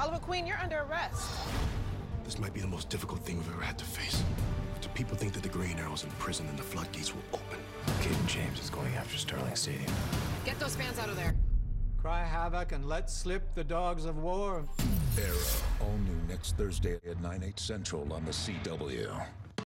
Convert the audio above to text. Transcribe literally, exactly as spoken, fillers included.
Oliver Queen, you're under arrest. This might be the most difficult thing we've ever had to face. If the people think that the Green Arrow's in prison, then the floodgates will open. Kid James is going after Sterling Stadium. Get those fans out of there. Cry havoc and let slip the dogs of war. Arrow, all new next Thursday at nine, eight central on the C W.